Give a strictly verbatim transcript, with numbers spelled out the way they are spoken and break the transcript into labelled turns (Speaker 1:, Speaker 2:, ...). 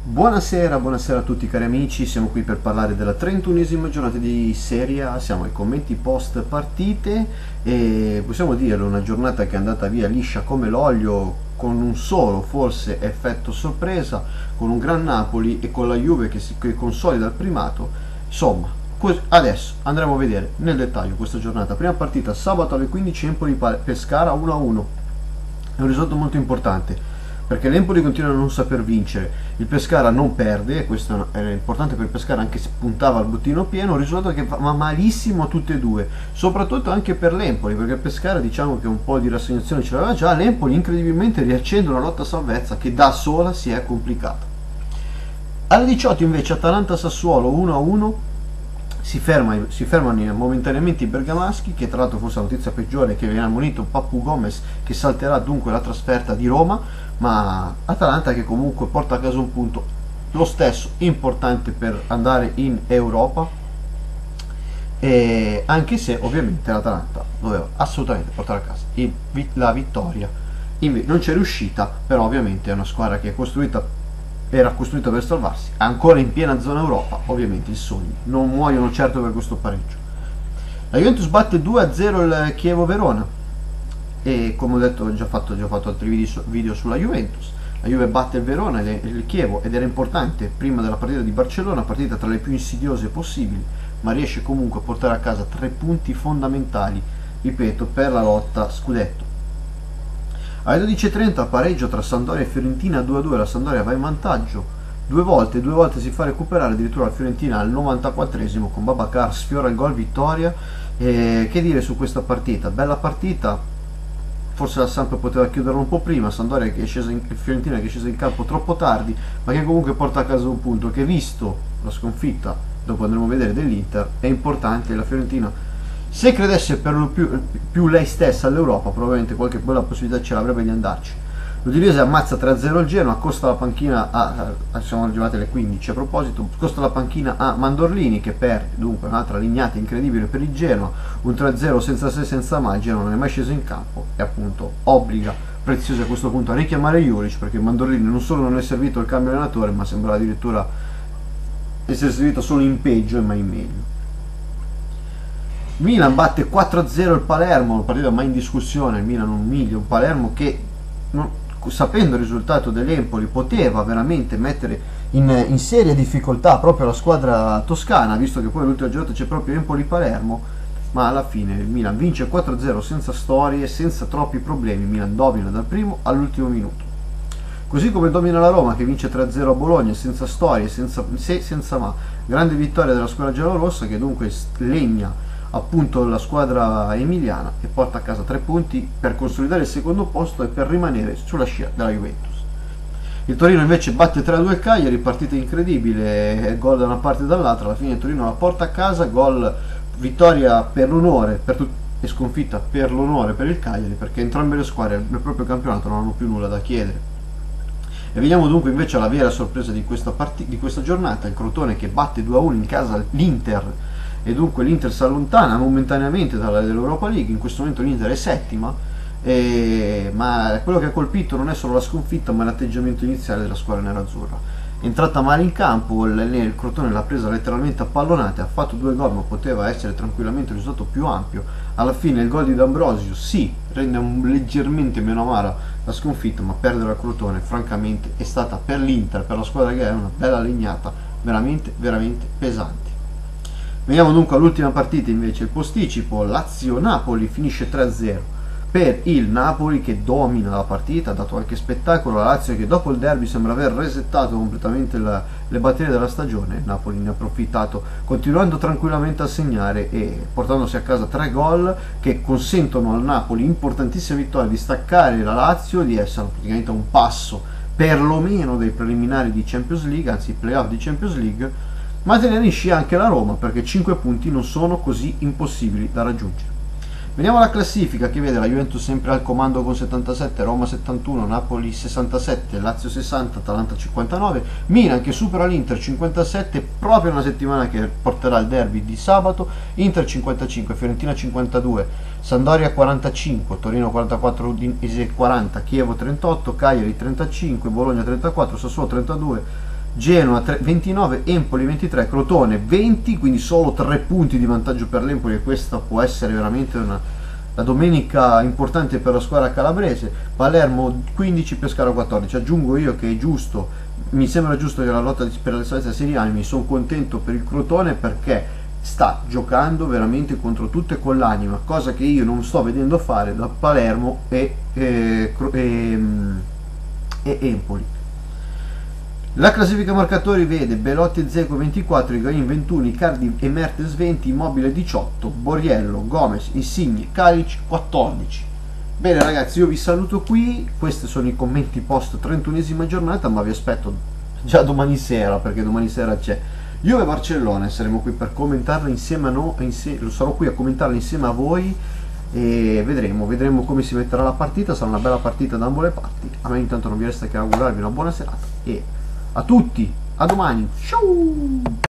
Speaker 1: Buonasera, buonasera a tutti cari amici, siamo qui per parlare della trentunesima giornata di Serie A, siamo ai commenti post partite e possiamo dirlo, una giornata che è andata via liscia come l'olio, con un solo forse effetto sorpresa, con un gran Napoli e con la Juve che, si, che consolida il primato. Insomma, adesso andremo a vedere nel dettaglio questa giornata. Prima partita sabato alle quindici, Empoli-Pescara uno a uno, è un risultato molto importante perché l'Empoli continua a non saper vincere, il Pescara non perde, e questo era importante per il Pescara anche se puntava al bottino pieno, un risultato che va malissimo a tutte e due, soprattutto anche per l'Empoli, perché il Pescara diciamo che un po' di rassegnazione ce l'aveva già, l'Empoli incredibilmente riaccende una lotta a salvezza che da sola si è complicata. Alle diciotto invece Atalanta-Sassuolo uno a uno, si, ferma, si fermano momentaneamente i bergamaschi, che tra l'altro forse la notizia peggiore è che viene ammonito Papu Gomez, che salterà dunque la trasferta di Roma, ma Atalanta che comunque porta a casa un punto, lo stesso importante per andare in Europa, e anche se ovviamente l'Atalanta doveva assolutamente portare a casa il, la vittoria, non c'è riuscita, però ovviamente è una squadra che è costruita era costruita per salvarsi, ancora in piena zona Europa, ovviamente i sogni non muoiono certo per questo pareggio. La Juventus batte due a zero il Chievo Verona e come ho detto ho già fatto, già fatto altri video, video sulla Juventus. La Juve batte il Verona e il Chievo ed era importante prima della partita di Barcellona, partita tra le più insidiose possibili, ma riesce comunque a portare a casa tre punti fondamentali, ripeto, per la lotta scudetto. Alle dodici e trenta pareggio tra Sampdoria e Fiorentina due a due, la Sampdoria va in vantaggio due volte, due volte si fa recuperare addirittura la Fiorentina al novantaquattresimo con Babacar sfiora il gol vittoria. E che dire su questa partita? Bella partita, forse la Samp poteva chiuderla un po' prima, Sampdoria che è scesa in, Fiorentina che è scesa in campo troppo tardi, ma che comunque porta a casa un punto che, visto la sconfitta, dopo andremo a vedere, dell'Inter, è importante. La Fiorentina, se credesse per lo più, più lei stessa all'Europa, probabilmente qualche bella possibilità ce l'avrebbe di andarci. L'Udinese ammazza tre a zero il Genoa, costa la panchina a, a siamo arrivati alle quindici a proposito, costa la panchina a Mandorlini che perde, dunque un'altra lignata incredibile per il Genoa, un tre a zero senza se senza ma, il Genoa non è mai sceso in campo e appunto obbliga Preziosi a questo punto a richiamare Juric, perché Mandorlini non solo non è servito il cambio allenatore, ma sembra addirittura essere servito solo in peggio e mai in meglio. Milan batte quattro a zero il Palermo, una partita mai in discussione, il Milan umilia un Palermo che, non, sapendo il risultato dell'Empoli, poteva veramente mettere in, in seria difficoltà proprio la squadra toscana, visto che poi l'ultima giornata c'è proprio Empoli-Palermo, ma alla fine il Milan vince quattro a zero senza storie, senza troppi problemi. Il Milan domina dal primo all'ultimo minuto. Così come domina la Roma, che vince tre a zero a Bologna senza storie, senza se, senza ma. Grande vittoria della squadra giallorossa, che dunque legna appunto la squadra emiliana e porta a casa tre punti per consolidare il secondo posto e per rimanere sulla scia della Juventus. Il Torino invece batte tre a due il Cagliari, partita incredibile, gol da una parte e dall'altra, alla fine il Torino la porta a casa, gol, vittoria per l'onore per e sconfitta per l'onore per il Cagliari, perché entrambe le squadre nel proprio campionato non hanno più nulla da chiedere. E veniamo dunque invece alla vera sorpresa di questa, di questa giornata, il Crotone che batte due a uno in casa l'Inter, e dunque l'Inter si allontana momentaneamente dall'Europa League. In questo momento l'Inter è settima, e, ma quello che ha colpito non è solo la sconfitta ma l'atteggiamento iniziale della squadra nerazzurra. È entrata male in campo, il, il Crotone l'ha presa letteralmente a pallonate, ha fatto due gol ma poteva essere tranquillamente un risultato più ampio. Alla fine il gol di D'Ambrosio sì, rende un, leggermente meno amara la sconfitta, ma perdere al Crotone francamente è stata per l'Inter, per la squadra che è, una bella legnata veramente veramente pesante. Veniamo dunque all'ultima partita invece, il posticipo, Lazio-Napoli, finisce tre a zero per il Napoli che domina la partita, ha dato anche spettacolo. La Lazio che dopo il derby sembra aver resettato completamente la, le batterie della stagione, il Napoli ne ha approfittato continuando tranquillamente a segnare e portandosi a casa tre gol che consentono al Napoli, importantissima vittoria, di staccare la Lazio, di essere praticamente a un passo perlomeno dei preliminari di Champions League, anzi playoff di Champions League, ma tenere in scia anche la Roma, perché cinque punti non sono così impossibili da raggiungere. Veniamo alla classifica, che vede la Juventus sempre al comando con settantasette, Roma settantuno, Napoli sessantasette, Lazio sessanta, Atalanta cinquantanove, Milan che supera l'Inter cinquantasette proprio una settimana che porterà il derby di sabato, Inter cinquantacinque, Fiorentina cinquantadue, Sampdoria quarantacinque, Torino quarantaquattro, Udinese quaranta, Chievo trentotto, Cagliari trentacinque, Bologna trentaquattro, Sassuolo trentadue, Genoa ventinove, Empoli ventitré, Crotone venti, quindi solo tre punti di vantaggio per l'Empoli, e questa può essere veramente una, la domenica importante per la squadra calabrese. Palermo quindici, Pescara quattordici. Aggiungo io che è giusto, mi sembra giusto che la lotta per la salvezza sia di mi sono contento per il Crotone perché sta giocando veramente contro tutto e con l'anima, cosa che io non sto vedendo fare da Palermo e, e, e, e Empoli. La classifica marcatori vede Belotti e Dzeko ventiquattro, Higuain ventuno, Icardi e Mertens venti, Immobile diciotto, Borriello, Gomez, Insigne, Kalic quattordici. Bene ragazzi, io vi saluto qui, questi sono i commenti post trentunesima giornata, ma vi aspetto già domani sera, perché domani sera c'è Juve Barcellona, saremo qui per commentarla insieme a noi, insieme, sarò qui a commentarla insieme a voi e vedremo, vedremo come si metterà la partita. Sarà una bella partita da ambo le parti. A me intanto non vi resta che augurarvi una buona serata e a tutti, a domani, ciao!